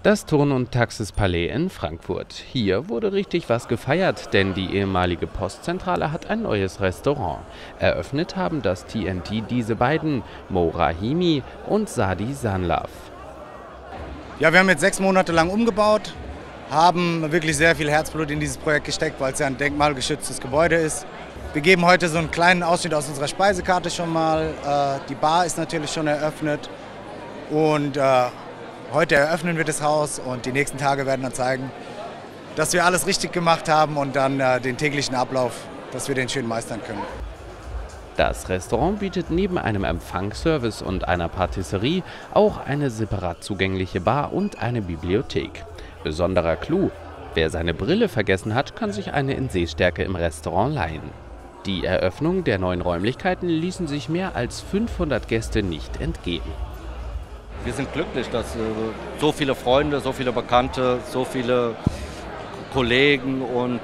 Das Turn- und Taxis-Palais in Frankfurt. Hier wurde richtig was gefeiert, denn die ehemalige Postzentrale hat ein neues Restaurant. Eröffnet haben das TNT diese beiden, Mo Rahimi und Sadi Sanlaf. Ja, wir haben jetzt 6 Monate lang umgebaut, haben wirklich sehr viel Herzblut in dieses Projekt gesteckt, weil es ja ein denkmalgeschütztes Gebäude ist. Wir geben heute so einen kleinen Ausschnitt aus unserer Speisekarte schon mal. Die Bar ist natürlich schon eröffnet und heute eröffnen wir das Haus und die nächsten Tage werden dann zeigen, dass wir alles richtig gemacht haben und dann den täglichen Ablauf, dass wir den schön meistern können. Das Restaurant bietet neben einem Empfangsservice und einer Patisserie auch eine separat zugängliche Bar und eine Bibliothek. Besonderer Clou: Wer seine Brille vergessen hat, kann sich eine in Sehstärke im Restaurant leihen. Die Eröffnung der neuen Räumlichkeiten ließen sich mehr als 500 Gäste nicht entgehen. Wir sind glücklich, dass so viele Freunde, so viele Bekannte, so viele Kollegen und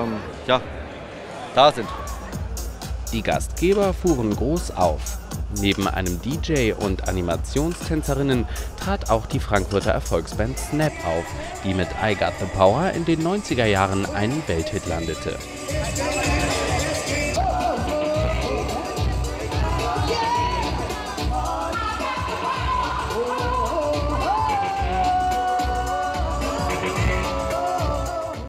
da sind. Die Gastgeber fuhren groß auf. Neben einem DJ und Animationstänzerinnen trat auch die Frankfurter Erfolgsband Snap auf, die mit I Got the Power in den 90er Jahren einen Welthit landete.